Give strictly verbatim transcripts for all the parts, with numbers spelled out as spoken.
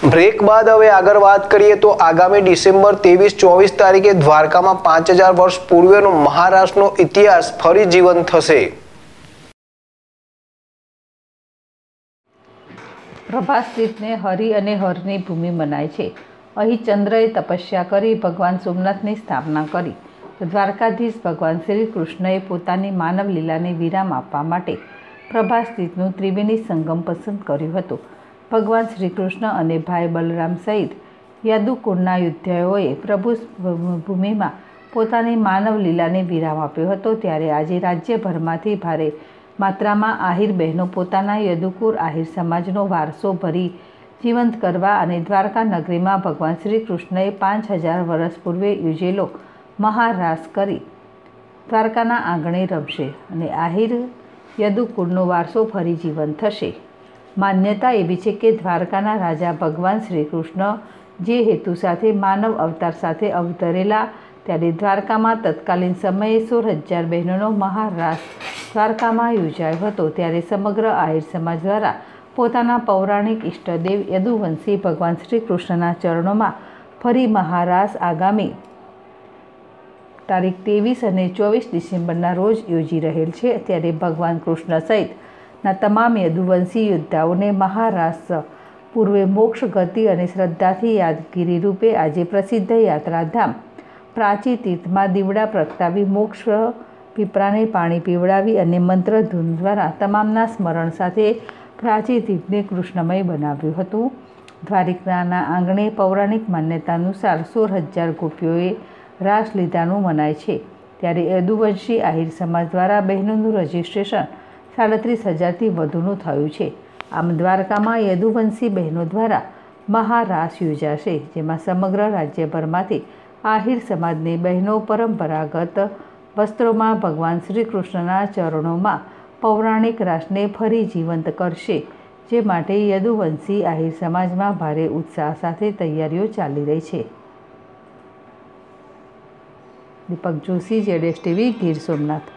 Break બાદ હવે આગળ વાત કરીએ તો આગામી ડિસેમ્બર ત્રેવીસ ચોવીસ તારીખે દ્વારકામાં પાંચ હજાર વર્ષ પૂર્વેનો મહારાષ્ટ્રનો ઇતિહાસ ફરી જીવંત થશે। પ્રભાસ તીર્થને હરિ અને હરની ભૂમિ મનાય છે। અહીં ચંદ્રએ તપસ્યા કરી ભગવાન સોમનાથની સ્થાપના કરી તો દ્વારકાધીશ ભગવાન શ્રી કૃષ્ણએ પોતાની માનવ લીલાને વિરામ આપવા માટે પ્રભાસ તીર્થનું ત્રિવેણી સંગમ પસંદ કર્યું હતું। ભગવાન શ્રી કૃષ્ણ અને ભાઈ બલરામ સહિત યદુકુળના યોદ્ધાઓએ પ્રભુ ભૂમિમાં પોતાની માનવ લીલાને વિરામ આપ્યો હતો। ત્યારે આજે રાજ્યભરમાંથી ભારે માત્રામાં આહિર બહેનો પોતાના યદુકુળ આહિર સમાજનો વારસો ભરી જીવંત કરવા અને દ્વારકા નગરીમાં ભગવાન શ્રી કૃષ્ણએ પાંચ હજાર વર્ષ પૂર્વે યોજેલો મહારાસ કરી દ્વારકાના આંગણે રમશે અને આહિર યદુકુળનો વારસો ફરી જીવંત થશે। માન્યતા એવી છે કે દ્વારકાના રાજા ભગવાન શ્રી કૃષ્ણ જે હેતુ સાથે માનવ અવતાર સાથે અવતરેલા ત્યારે દ્વારકામાં તત્કાલીન સમયે સોળ હજાર બહેનોનો મહારાસ દ્વારકામાં યોજાયો હતો। ત્યારે સમગ્ર આહિર સમાજ દ્વારા પોતાના પૌરાણિક ઇષ્ટદેવ યદુવંશી ભગવાન શ્રી કૃષ્ણના ચરણોમાં ફરી મહારાસ આગામી તારીખ ત્રેવીસ અને ચોવીસ ડિસેમ્બરના રોજ યોજી રહેલ છે। ત્યારે ભગવાન કૃષ્ણ સહિત ના તમામ યદુવંશી યોદ્ધાઓને મહારાસ પૂર્વે મોક્ષ ગતિ અને શ્રદ્ધાથી યાદગીરી રૂપે આજે પ્રસિદ્ધ યાત્રાધામ પ્રાચી તીર્થમાં દીવડા પ્રગટાવી મોક્ષ પીપળાને પાણી પીવડાવી અને મંત્રધૂન દ્વારા તમામના સ્મરણ સાથે પ્રાચી તીર્થને કૃષ્ણમય બનાવ્યું હતું। દ્વારિકાના આંગણે પૌરાણિક માન્યતા અનુસાર સોળ હજાર ગોપીઓએ રાસ લીધાનું મનાય છે। ત્યારે યદુવંશી આહિર સમાજ દ્વારા બહેનોનું રજીસ્ટ્રેશન સાડત્રીસ હજારથી વધુનું થયું છે। આમ દ્વારકામાં યદુવંશી બહેનો દ્વારા મહારાસ યોજાશે, જેમાં સમગ્ર રાજ્યભરમાંથી આહિર સમાજની બહેનો પરંપરાગત વસ્ત્રોમાં ભગવાન શ્રી કૃષ્ણના ચરણોમાં પૌરાણિક રાસને ફરી જીવંત કરશે, જે માટે યદુવંશી આહિર સમાજમાં ભારે ઉત્સાહ સાથે તૈયારીઓ ચાલી રહી છે। દીપક જોશી, જેડેશ ટીવી, ગીર સોમનાથ।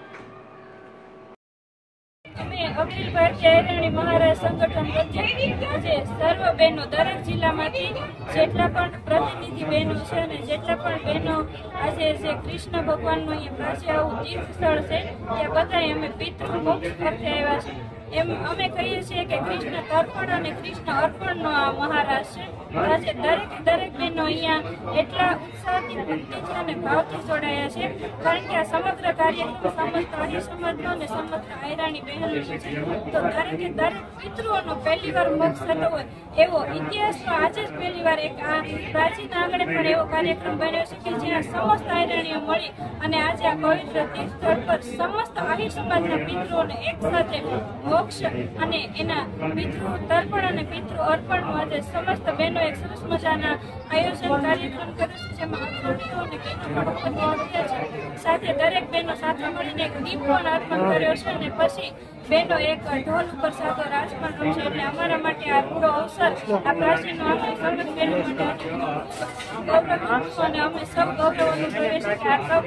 અખિલ ભારતીય આહિરાણી મહારાજ સંગઠન વચ્ચે આજે સર્વ બહેનો દરેક જિલ્લામાંથી જેટલા પણ પ્રતિનિધિ બહેનો છે અને જેટલા પણ બહેનો આજે જે કૃષ્ણ ભગવાનનું અહીંયા પાસે આવું તીર્થ સ્થળ છે ત્યાં બધાએ અમે પિતૃ મોક્ષ અર્થે આવ્યા છે। એમ અમે કહીએ છીએ કે કૃષ્ણ તર્પણ અને કૃષ્ણ અર્પણનો આ મહારાજ છે। આજે દરેક દરેક બહેનો અહીંયા એટલા ઉત્સાહથી ભક્તિથી અને ભાવથી જોડાયા છે, કારણ કે આ સમગ્ર કાર્યક્રમ સમસ્ત આહિર સમાજનો અને સમગ્ર આહિરાણી બહેનોનો છે। તો દરેકે દરેક પિતૃઓનો પહેલી વાર મોક્ષ થતો હોય એવો ઇતિહાસમાં આજે જ પહેલી વાર એક આ પ્રાચીન આંગણે પણ એવો કાર્યક્રમ બન્યો છે કે જ્યાં સમસ્ત આહિરાણીઓ મળી અને આજે આ પવિત્ર તીર્થ સ્થળ પર સમસ્ત આહિર સમાજના પિતૃઓને એક સાથે મોક્ષ અને એના પિતૃ તર્પણ અને પિતૃ અર્પણનું આજે સમસ્ત બહેનો એક સરસ મજાના આયોજન કાર્યક્રમ કર્યું છે, જેમાં અગ્રણીઓ અને બહેનો પણ ઉપસ્થિત રહ્યા છે। સાથે દરેક બહેનો સાથે મળીને એક દીપ પણ અર્પણ કર્યો છે અને પછી બહેનો એક ઢોલ ઉપર સાથે રાસ પણ રમશે। એટલે અમારા માટે આ પૂરો અવસર આ પ્રાચીન આખી સમજ બહેનો માટે ગૌરવ અને અમે સૌ ગૌરવ અનુભવીએ છીએ કે આટલો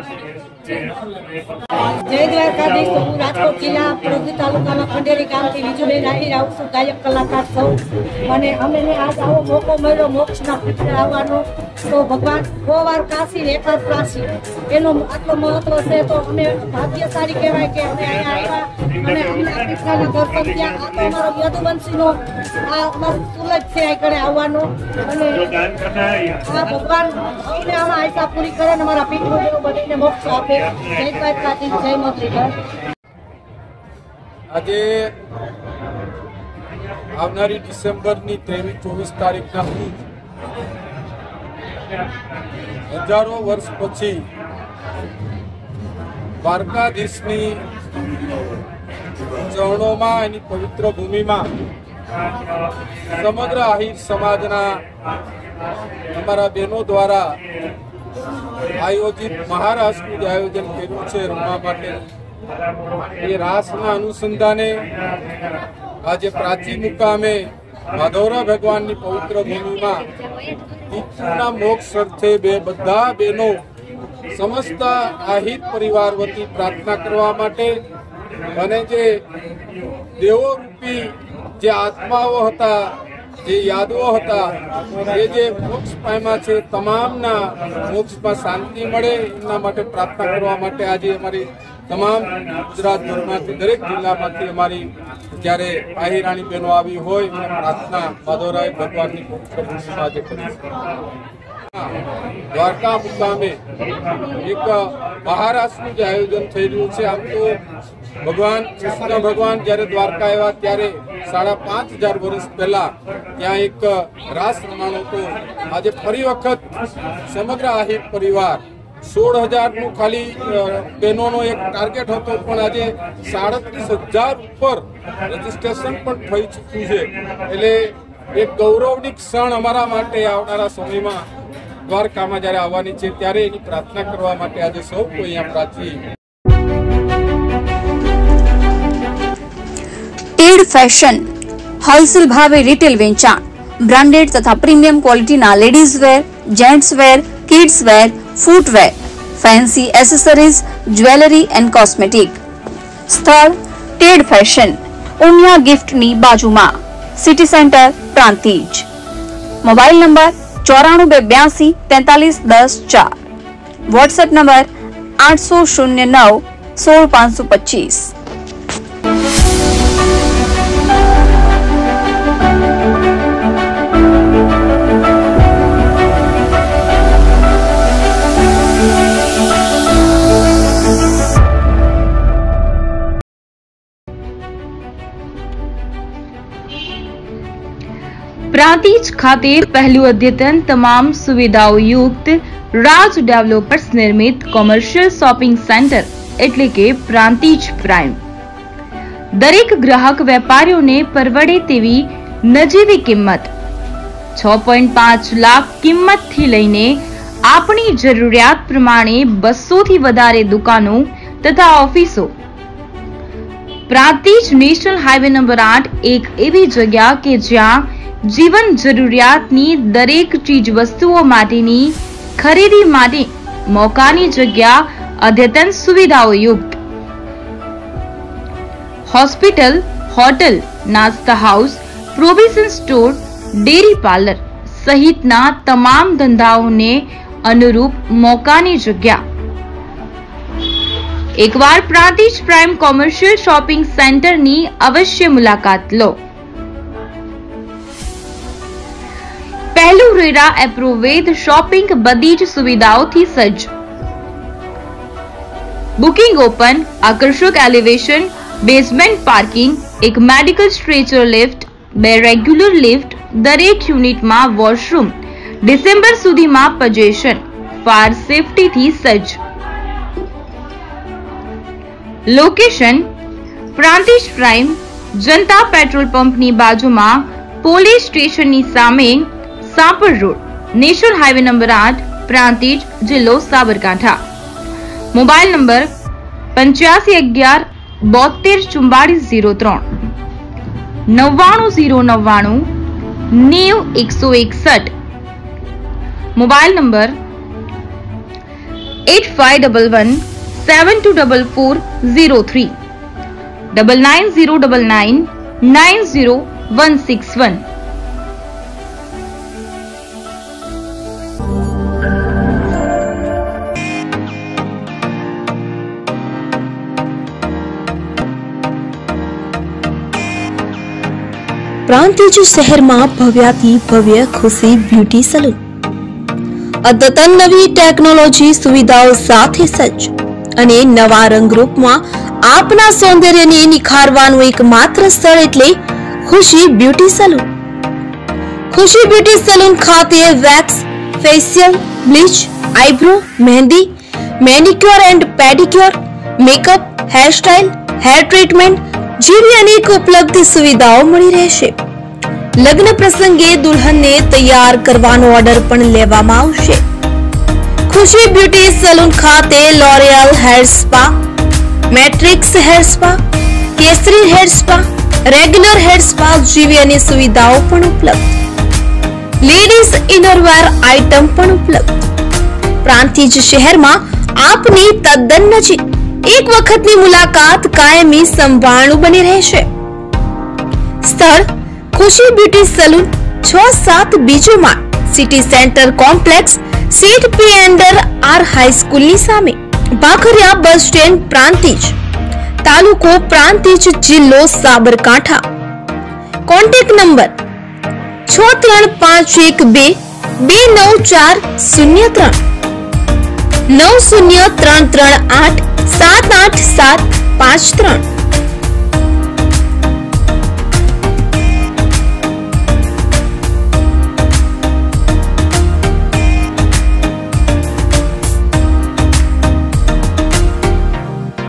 જય દ્વારકાધીશ। હું રાજકોટ જિલ્લા પ્રભુ તાલુકાના ખંડેરી ગામથી વિજુબેન આહિર આવું છું, ગાયક કલાકાર સૌ। અને અમને આજ આવો મોકો મળ્યો મોક્ષના પિતૃ આવવાનો, તો ભગવાન સો વાર કાશી ને એક વાર પ્રાચી એનો આટલો મહત્વ છે, તો અમે ભાગ્યશાળી કહેવાય કે અમે અહીંયા આવ્યા અને અમને આ પિતૃના દર્શન થયા। આ તો અમારો યદુવંશીનો આ અમારો સુલજ છે આગળ આવવાનો, અને આ ભગવાન અમને આમાં આશા પૂરી કરે અને અમારા પિતૃદેવો બનીને મોક્ષ આપે। જય દ્વારકાધીશ, જય મુરલીધર। આજે આવનારી ડિસેમ્બરની ત્રેવીસ ચોવીસ તારીખના રોજ હજારો વર્ષ પછી દ્વારકાધીશની ચરણોમાં એની પવિત્ર ભૂમિમાં સમગ્ર આહિર સમાજના અમારા બહેનો દ્વારા આયોજિત મહારાસનું જે આયોજન કર્યું છે રમવા માટે, એ રાસના અનુસંધાને આજે પ્રાચી મુકામે માધવરા ભગવાનની પવિત્ર ભૂમિમાં પિતૃના મોક્ષ અર્થે બે બધા બહેનો સમસ્ત આહિર પરિવાર વતી પ્રાર્થના કરવા માટે અને જે દેવો રૂપી જે આત્માઓ હતા જે યાદો હતા એ જે મોક્ષ પામ્યા છે તમામના મોક્ષમાં શાંતિ મળે એમના માટે પ્રાર્થના કરવા માટે આજે અમારી તમામ ગુજરાતભરમાંથી દરેક જિલ્લામાંથી અમારી જ્યારે આહિરાણી બહેનો આવી હોય અને પ્રાર્થના માધવરાય ભગવાનની આજે કરી દ્વારકા મુકામે એક મહારાષ્ટ્રનું જે આયોજન થઈ રહ્યું છે. આમ તો ભગવાન કૃષ્ણ ભગવાન જયારે દ્વારકા આવ્યા ત્યારે સાડા પાંચ હજાર વર્ષ પહેલા ત્યાં એક રાસ રમાણો હતો. આજે ફરી વખત સમગ્ર આહિર પરિવાર સોળ હજાર નું ખાલી બહેનોનો એક ટાર્ગેટ હતો, પણ આજે સાડત્રીસ હજાર ઉપર રજીસ્ટ્રેશન પણ થઈ ચૂક્યું છે. એટલે એક ગૌરવની ક્ષણ અમારા માટે આવનારા સમયમાં દ્વારકામાં જયારે આવવાની છે ત્યારે એની પ્રાર્થના કરવા માટે આજે સૌ કોઈ અહીંયા પ્રાચી. ટેડ ફેશન હોલસેલ ભાવે રિટેલ વેચાણ બ્રાન્ડેડ તથા પ્રીમિયમ ક્વોલિટીના ladies wear, gents wear, kids wear, footwear, fancy accessories, jewellery and cosmetic. સ્થળ ટેડ ફેશન, ઉમિયા ગિફ્ટની બાજુમાં, city centre, Prantij. Mobile number ચોરાણું બે બ્યાસી તેતાલીસ દસ ચાર. વોટ્સએપ નંબર આઠસો શૂન્ય નવ સોળ પાંચસો પચીસ. પ્રાંતિજ ખાતે પહેલું અદ્યતન તમામ સુવિધાઓ યુક્ત રાજ ડેવલપર્સ નિર્મિત કોમર્શિયલ શોપિંગ સેન્ટર એટલે કે પ્રાંતિજ પ્રાઇમ. દરેક ગ્રાહક વેપારીઓને પરવડે તેવી નજીવી કિંમત છ પોઈન્ટ પાંચ લાખ કિંમતથી લઈને આપણી જરૂરિયાત પ્રમાણે બસો થી વધારે દુકાનો તથા ઓફિસો. પ્રાંતિજ નેશનલ હાઈવે નંબર આઠ એક એવી જગ્યા કે જ્યાં જીવન જરૂરિયાતની દરેક ચીજ વસ્તુઓ માટેની ખરીદી માટે મોકાની જગ્યા, અદ્યતન સુવિધાઓ યુક્ત હોસ્પિટલ, હોટલ, નાસ્તા house, provision store, dairy parlour સહિતના તમામ ધંધાઓને અનુરૂપ મોકાની જગ્યા. એકવાર પ્રાંતિજ પ્રાઇમ કોમર્શિયલ શોપિંગ સેન્ટરની અવશ્ય મુલાકાત લો. પહેલું રેરા એપ્રુવેદ શોપિંગ બધી જ સુવિધાઓથી સજ્જ. બુકિંગ ઓપન, આકર્ષક એલિવેશન, બેઝમેન્ટ પાર્કિંગ, એક મેડિકલ સ્ટ્રેચર લિફ્ટ, બે રેગ્યુલર લિફ્ટ, દરેક યુનિટમાં વોશરૂમ, ડિસેમ્બર સુધીમાં પજેશન, ફાયર સેફટીથી સજ્જ. Location Prantij prime Janata petrol પંપની બાજુમાં, પોલીસ સ્ટેશનની સામે, Sapar road, national highway number આઠ, પ્રાંતિજ, જિલ્લો સાબરકાંઠા. મોબાઈલ નંબર પંચ્યાસી અગિયાર બોતેર ચુમ્બાળીસ ઝીરો ત્રણ, નવ્વાણું ઝીરો નવ્વાણું નેવ એકસો એકસઠ. Mobile number eight five double one seven two double four zero three, double nine zero double nine nine zero one six one. Prantij શહેરમાં ભવ્યાથી ભવ્ય ખુશી બ્યુટી સલૂન અદ્યતન નવી ટેકનોલોજી સુવિધાઓ સાથે સજ્જ અને નવા રંગરૂપમાં આપના સૌંદર્યને નિખારવાનું એકમાત્ર સ્થળ એટલે Khushi beauty salon. Khushi beauty salon ખાતે વેક્સ, ફેશિયલ, બ્લીચ, આઈબ્રો, મહેંદી, manicure and pedicure, makeup, hairstyle, hair treatment જેવી અનેક ઉપલબ્ધ સુવિધાઓ મળી રહેશે. લગ્ન પ્રસંગે દુલ્હનને તૈયાર કરવાનો ઓર્ડર પણ લેવામાં આવશે. ખુશી બ્યુટી સલૂન ખાતે L'Oreal hair spa, Matrix hair spa, કેસરી hair spa, regular hair spa જેવી અનેક સુવિધાઓ પણ ઉપલબ્ધ. લેડીઝ ઇનરવેર આઇટમ પણ ઉપલબ્ધ. પ્રાંતિજ શહેરમાં આપની તદ્દન નજીક એક વખતની મુલાકાત કાયમી સંભાળનું બની રહેશે. સ્થળ ખુશી બ્યુટી સલૂન, छ सात बीजो माळ सिटी सेंटर कॉम्प्लेक्स सीट पी अंडर आर हाईस्कूलनी सामे भाखरिया बस स्टेન્ડ પ્રાંતિજ તાલુકો પ્રાંતિજ જિલ્લો સાબરકાંઠા। કોન્ટેક્ટ નંબર छ ત્રણ પાંચ એક બે બે નવ ચાર શૂન્ય ત્રણ નવ શૂન્ય ત્રણ ત્રણ આઠ સાત આઠ સાત પાંચ ત્રણ।